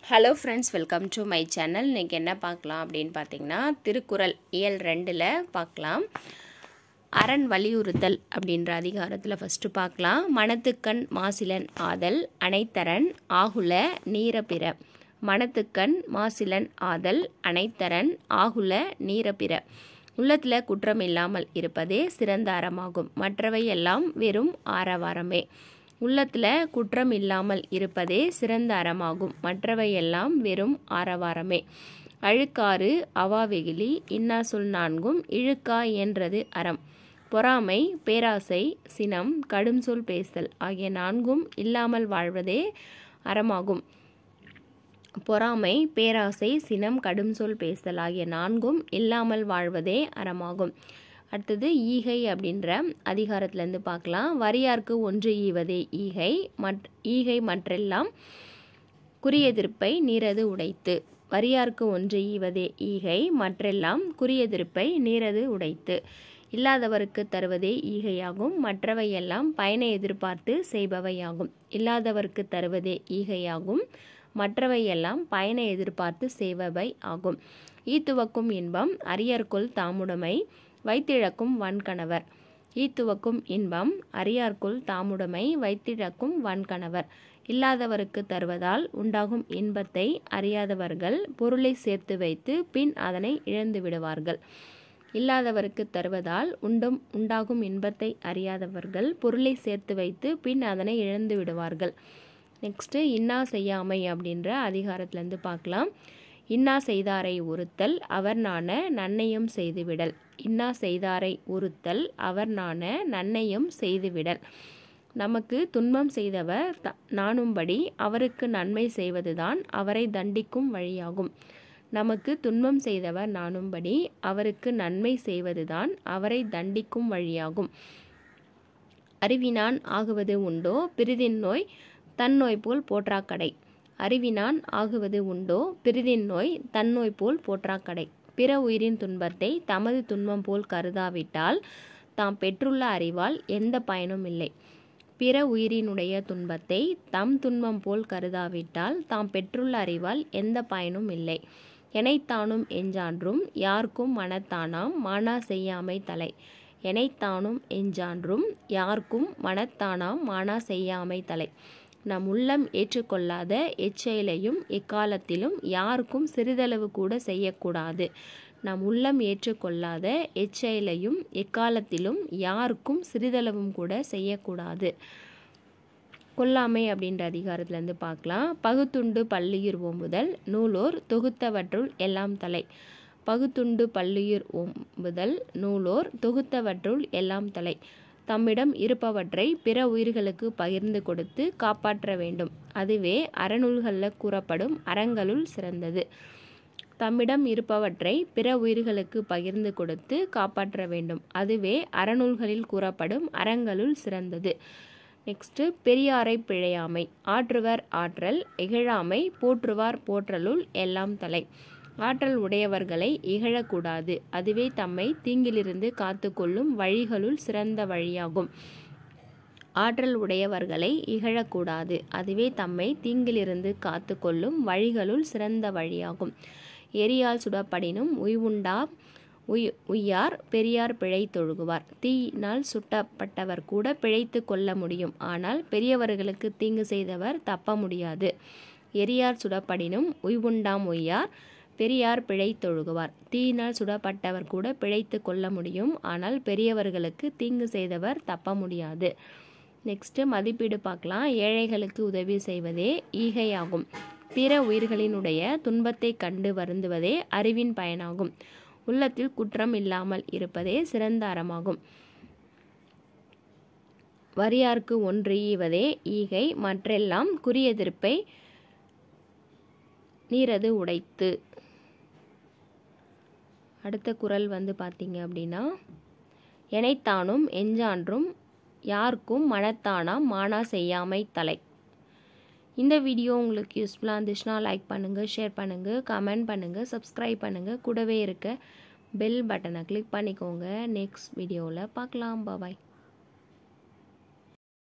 Hello friends, welcome to my channel. இன்றைக்கி என்ன பார்க்கலாம் அப்படின்னு பார்த்தீங்கன்னா, திருக்குறள் இயல் 2ல் பார்க்கலாம். அரண் வலியுறுத்தல் அப்படின்ற அதிகாரத்தில் ஃபஸ்ட்டு பார்க்கலாம். மனத்துக்கண் மாசிலன் ஆதல் அனைத்தரன் ஆகுல நீரபிற. மனத்துக்கண் மாசிலன் ஆதல் அனைத்தரன் ஆகுல நீரபிற. உள்ளத்தில் குற்றம் இல்லாமல் இருப்பதே சிறந்த அறமாகும், மற்றவை எல்லாம் வெறும் ஆரவாரமே. உள்ளத்தில் குற்றம் இல்லாமல் இருப்பதே சிறந்த அறமாகும், மற்றவை எல்லாம் வெறும் ஆரவாரமே. அழுக்காறு அவாவெகிலி இன்னா சொல் நான்கும் இழுக்கா என்றது அறம். பொறாமை பேராசை சினம் கடும் சொல் பேசல் ஆகிய நான்கும் இல்லாமல் வாழ்வதே அறமாகும். பொறாமை பேராசை சினம் கடும் சொல் பேசல் ஆகிய நான்கும் இல்லாமல் வாழ்வதே அறமாகும். அடுத்தது ஈகை அப்படின்ற அதிகாரத்திலேருந்து பார்க்கலாம். வரியார்க்கு ஒன்று ஈவதே ஈகை ஈகை மற்றெல்லாம் குறியெதிர்ப்பை நீரது உடைத்து. வரியார்க்கு ஒன்று ஈவதே ஈகை மற்றெல்லாம் குறியெதிர்ப்பை நீரது உடைத்து. இல்லாதவருக்கு தருவதே ஈகையாகும், மற்றவையெல்லாம் பயனை எதிர்பார்த்து செய்பவையாகும். இல்லாதவருக்கு தருவதே ஈகையாகும், மற்றவையெல்லாம் பயனை எதிர்பார்த்து செய்பவை ஆகும். ஈத்துவக்கும் இன்பம் அரியர்க்குள் தாமுடைமை வைத்திழக்கும் வன்கணவர். ஈத்துவக்கும் இன்பம் அரியார்க்குள் தாமுடைமை வைத்திழக்கும் வன்கணவர். இல்லாதவருக்கு தருவதால் உண்டாகும் இன்பத்தை அறியாதவர்கள் பொருளை சேர்த்து வைத்து பின் அதனை இழந்து விடுவார்கள். இல்லாதவருக்கு தருவதால் உண்டாகும் இன்பத்தை அறியாதவர்கள் பொருளை சேர்த்து வைத்து பின் அதனை இழந்து விடுவார்கள். நெக்ஸ்ட்டு இன்னா செய்யாமை அப்படின்ற அதிகாரத்திலேருந்து பார்க்கலாம். இன்னா செய்தாரை ஒருத்தல் அவர் நாண நன்னையும் செய்துவிடல். இன்னா செய்தாரை ஒருத்தல் அவர் நாண நன்னையும் செய்துவிடல். நமக்கு துன்பம் செய்தவர் நாணும்படி அவருக்கு நன்மை செய்வதுதான் அவரை தண்டிக்கும் வழியாகும். நமக்கு துன்பம் செய்தவர் நாணும்படி அவருக்கு நன்மை செய்வதுதான் அவரை தண்டிக்கும் வழியாகும். அறிவினான் ஆகுவது உண்டோ பிறிதின் நோய் தன்னோய் போல் போற்றாக்கடை. அறிவினான் ஆகுவது உண்டோ பிறிதின் நோய் தன்னோய் போல் போற்றாக்கடை. பிற உயிரின் துன்பத்தை தமது துன்பம் போல் கருதாவிட்டால் தாம் பெற்றுள்ள அறிவால் எந்த பயனும் இல்லை. பிற உயிரினுடைய துன்பத்தை தம் துன்பம் போல் கருதாவிட்டால் தாம் பெற்றுள்ள அறிவால் எந்த பயனும் இல்லை. எனைத்தானும் எஞ்சான்றும் யார்க்கும் மனத்தானாம் மானா செய்யாமை தலை. எனைத்தானும் எஞ்சான்றும் யார்க்கும் மனத்தானாம் மானா செய்யாமை தலை. நம் உள்ளம் ஏற்றுக்கொள்ளாத எச்செயலையும் எக்காலத்திலும் யாருக்கும் சிறிதளவு கூட செய்யக்கூடாது. நம் உள்ளம் ஏற்றுக்கொள்ளாத எச்செயலையும் எக்காலத்திலும் யாருக்கும் சிறிதளவும் கூட செய்யக்கூடாது. கொல்லாமை அப்படின்ற அதிகாரத்திலேருந்து பார்க்கலாம். பகுத்துண்டு பல்லுயிர் ஓம்புதல் நூலோர் தொகுத்தவற்றுள் எல்லாம் தலை. பகுத்துண்டு பல்லுயிர் ஓம்புதல் நூலோர் தொகுத்தவற்றுள் எல்லாம் தலை. தம்மிடம் இருப்பவற்றை பிற உயிர்களுக்கு பகிர்ந்து கொடுத்து காப்பாற்ற வேண்டும், அதுவே அறநூல்களில் கூறப்படும் அறங்களுள் சிறந்தது. தம்மிடம் இருப்பவற்றை பிற உயிர்களுக்கு பகிர்ந்து கொடுத்து காப்பாற்ற வேண்டும், அதுவே அறநூல்களில் கூறப்படும் அறங்களுள் சிறந்தது. நெக்ஸ்ட்டு பெரியாரை பிழையாமை ஆற்றுவர் ஆற்றல் இகழாமை போற்றுவார் போற்றலுள் எல்லாம் தலை. ஆற்றல் உடையவர்களை இகழக்கூடாது, அதுவே தம்மை தீங்கிலிருந்து காத்து கொள்ளும் வழிகளுள் சிறந்த வழியாகும். ஆற்றல் உடையவர்களை இகழக்கூடாது, அதுவே தம்மை தீங்கிலிருந்து காத்து கொள்ளும் வழிகளுள் சிறந்த வழியாகும். எரியால் சுடப்படினும் உய்யார் பெரியார் பிழை தொழுகுவார். தீயினால் சுட்டப்பட்டவர் கூட பிழைத்து கொள்ள முடியும், ஆனால் பெரியவர்களுக்கு தீங்கு செய்தவர் தப்ப முடியாது. எரியார் சுடப்படினும் உய்யார் பெரியார் பிழை தொழுகுவார். தீயினால் சுடப்பட்டவர் கூட பிழைத்து கொள்ள முடியும், ஆனால் பெரியவர்களுக்கு தீங்கு செய்தவர் தப்ப முடியாது. நெக்ஸ்ட்டு மதிப்பீடு பார்க்கலாம். ஏழைகளுக்கு உதவி செய்வதே ஈகையாகும். பிற உயிர்களினுடைய துன்பத்தை கண்டு வருந்துவதே அறிவின் பயனாகும். உள்ளத்தில் குற்றம் இல்லாமல் இருப்பதே சிறந்த அறமாகும். வரியார்க்கு ஒன்று ஈவதே ஈகை மற்றெல்லாம் குறியெதிர்ப்பை நீரது உடைத்து. அடுத்த குறள் பார்த்தீங்க அப்படின்னா, எனைத்தானும் எஞ்சான்றும் யாருக்கும் மனத்தானாம் மானா செய்யாமை தலை. இந்த வீடியோ உங்களுக்கு யூஸ்ஃபுல்லாக இருந்துச்சுன்னா லைக் பண்ணுங்கள், ஷேர் பண்ணுங்கள், கமெண்ட் பண்ணுங்கள், சப்ஸ்கிரைப் பண்ணுங்கள். கூடவே இருக்க பெல் பட்டனை கிளிக் பண்ணிக்கோங்க. நெக்ஸ்ட் வீடியோவில் பார்க்கலாம். பாய்.